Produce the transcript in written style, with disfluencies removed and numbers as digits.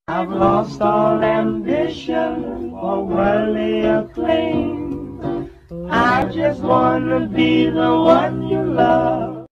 I've lost all ambition for worldly acclaim. I just wanna be the one you love.